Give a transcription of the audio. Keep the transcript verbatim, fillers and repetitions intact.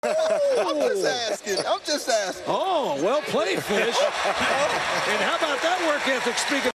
I'm just asking. I'm just asking. Oh, well played, Fish. And how about that work ethic, speaking